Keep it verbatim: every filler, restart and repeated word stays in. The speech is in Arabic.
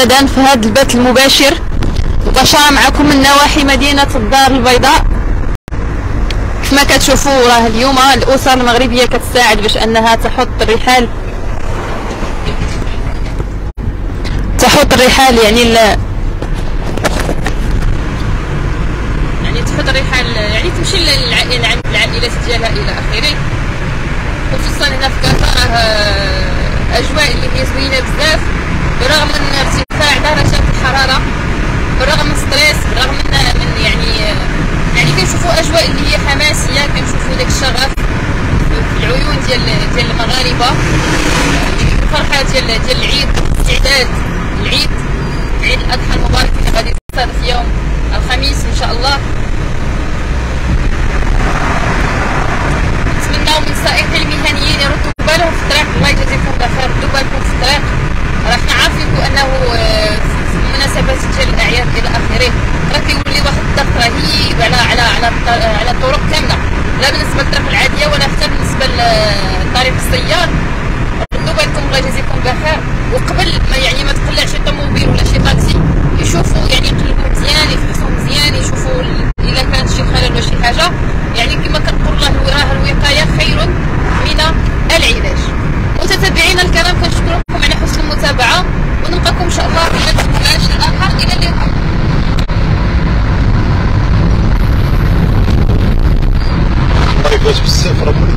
مجددا في هذا البث المباشر مباشرة معكم من نواحي مدينة الدار البيضاء. كما كتشوفوا راه اليوم الأسر المغربية كتساعد باش أنها تحط الرحال تحط الرحال يعني ال... يعني تحط الرحال يعني تمشي للعائلات ديالها إلى آخره. خصوصا هنا في كازا راه أجواء اللي هي زوينة بزاف برغم من ارتفاع درجات الحرارة، بالرغم من ستريس، بالرغم من, من يعني يعني كنشوفوا اجواء اللي هي حماسيه، كنشوفوا داك الشغف في العيون ديال ديال المغاربه، الفرحه ديال ديال العيد، استعداد العيد عيد الاضحى المبارك اللي غادي يصادف يوم الخميس ان شاء الله. نتمناو من السائقين المهنيين يردوا بالهم في الطريق، الله يجازيكم بخير، ردوا بالكم في الطريق، راه حنا عارفين انه في المناسبات ديال الاعياد الى اخره راه كيولي واحد الضغط رهيب على على على على الطرق كامله، لا بالنسبه للطرق العاديه ولا حتى بالنسبه للطريق السيار. ردوا بالكم الله يجازيكم بخير، وقبل ما يعني ما تقلع شي طوموبيل ولا شي طاكسي يشوفوا يعني يقلبوا مزيان، يفحصوا مزيان، يشوفوا الا كانت شي خلل ولا شي حاجه. يعني كما كنقول الله راه الوقايه خير من العلاج. متتبعينا الكرام كنشكركم على حسن المتابعه، ونلقاكم ان شاء الله في بث مباشر اخر. الى اللقاء. طيب بزاف راه